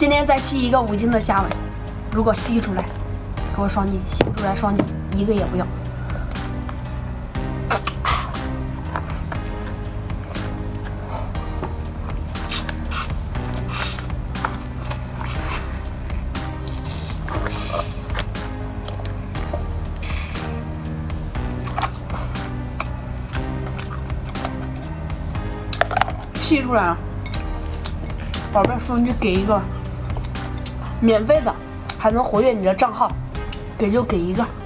今天再吸一个5斤的虾尾，如果吸出来，给我双击；吸不出来，双击，一个也不要。吸出来了，宝贝，双击给一个，免费的，还能活跃你的账号，给就给一个。